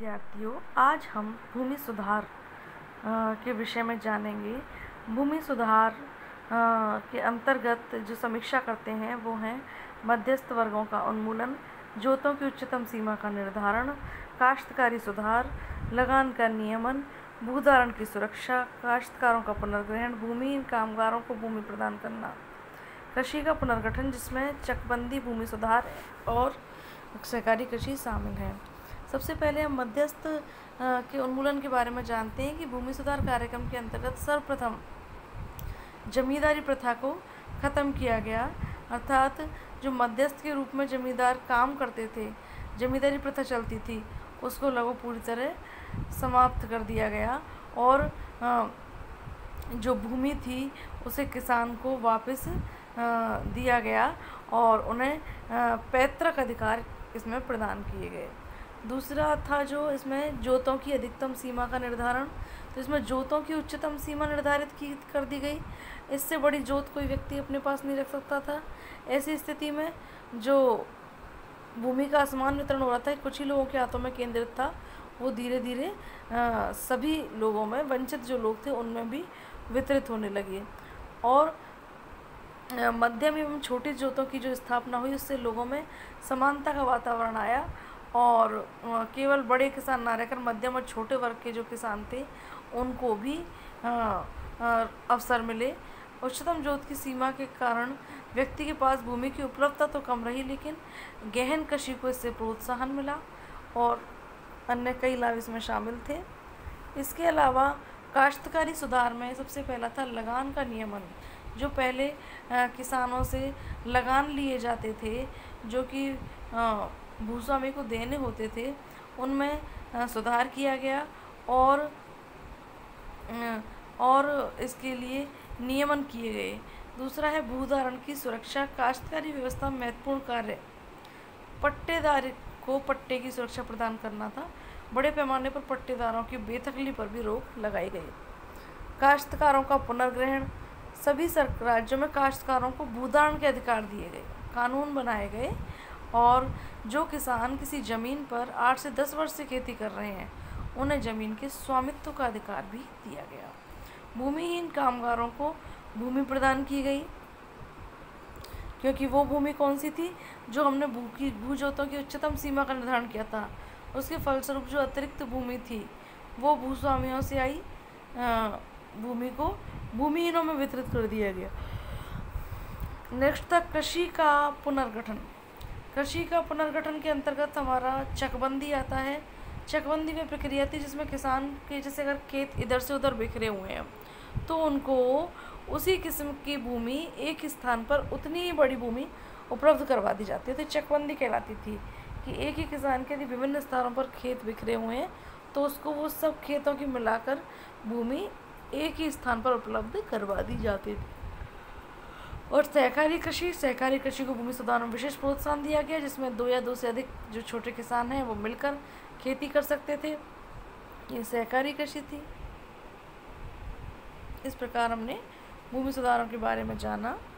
विद्यार्थियों, आज हम भूमि सुधार के विषय में जानेंगे। भूमि सुधार के अंतर्गत जो समीक्षा करते हैं वो हैं मध्यस्थ वर्गों का उन्मूलन, जोतों की उच्चतम सीमा का निर्धारण, काश्तकारी सुधार, लगान का नियमन, भूधारण की सुरक्षा, काश्तकारों का पुनर्ग्रहण, भूमिहीन कामगारों को भूमि प्रदान करना, कृषि का पुनर्गठन जिसमें चकबंदी, भूमि सुधार और सहकारी कृषि शामिल है। सबसे पहले हम मध्यस्थ के उन्मूलन के बारे में जानते हैं कि भूमि सुधार कार्यक्रम के अंतर्गत सर्वप्रथम जमींदारी प्रथा को ख़त्म किया गया, अर्थात जो मध्यस्थ के रूप में जमींदार काम करते थे, जमींदारी प्रथा चलती थी, उसको लगभग पूरी तरह समाप्त कर दिया गया और जो भूमि थी उसे किसान को वापस दिया गया और उन्हें पैतृक अधिकार इसमें प्रदान किए गए। दूसरा था जो इसमें जोतों की अधिकतम सीमा का निर्धारण, तो इसमें जोतों की उच्चतम सीमा निर्धारित कर दी गई। इससे बड़ी जोत कोई व्यक्ति अपने पास नहीं रख सकता था। ऐसी स्थिति में जो भूमि का असमान वितरण हो रहा था, कुछ ही लोगों के हाथों में केंद्रित था, वो धीरे धीरे सभी लोगों में, वंचित जो लोग थे उनमें भी वितरित होने लगी और मध्यम एवं छोटी जोतों की जो स्थापना हुई उससे लोगों में समानता का वातावरण आया और केवल बड़े किसान ना रहकर मध्यम और छोटे वर्ग के जो किसान थे उनको भी अवसर मिले। उच्चतम जोत की सीमा के कारण व्यक्ति के पास भूमि की उपलब्धता तो कम रही, लेकिन गहन कृषि को इससे प्रोत्साहन मिला और अन्य कई लाभ इसमें शामिल थे। इसके अलावा काश्तकारी सुधार में सबसे पहला था लगान का नियमन। जो पहले किसानों से लगान लिए जाते थे, जो कि भूस्वामी को देने होते थे, उनमें सुधार किया गया और इसके लिए नियमन किए गए। दूसरा है भूधारण की सुरक्षा। काश्तकारी व्यवस्था में महत्वपूर्ण कार्य पट्टेदार को पट्टे की सुरक्षा प्रदान करना था। बड़े पैमाने पर पट्टेदारों की बेदखली पर भी रोक लगाई गई। काश्तकारों का पुनर्ग्रहण। सभी राज्यों में काश्तकारों को भूधारण के अधिकार दिए गए, कानून बनाए गए और जो किसान किसी ज़मीन पर 8 से 10 वर्ष से खेती कर रहे हैं उन्हें ज़मीन के स्वामित्व का अधिकार भी दिया गया। भूमिहीन कामगारों को भूमि प्रदान की गई, क्योंकि वो भूमि कौन सी थी जो हमने भूजोतों की उच्चतम सीमा का निर्धारण किया था, उसके फलस्वरूप जो अतिरिक्त भूमि थी वो भूस्वामियों से आई, भूमि को भूमिहीनों में वितरित कर दिया गया। नेक्स्ट था कृषि का पुनर्गठन। कृषि का पुनर्गठन के अंतर्गत हमारा चकबंदी आता है। चकबंदी में प्रक्रिया थी जिसमें किसान के, जैसे अगर खेत इधर से उधर बिखरे हुए हैं तो उनको उसी किस्म की भूमि एक स्थान पर उतनी ही बड़ी भूमि उपलब्ध करवा दी जाती थी। चकबंदी कहलाती थी कि एक ही किसान के यदि विभिन्न स्थानों पर खेत बिखरे हुए हैं तो उसको वो सब खेतों की मिलाकर भूमि एक ही स्थान पर उपलब्ध करवा दी जाती थी। और सहकारी कृषि को भूमि सुधार में विशेष प्रोत्साहन दिया गया, जिसमें 2 या 2 से अधिक जो छोटे किसान हैं वो मिलकर खेती कर सकते थे। ये सहकारी कृषि थी। इस प्रकार हमने भूमि सुधारों के बारे में जाना।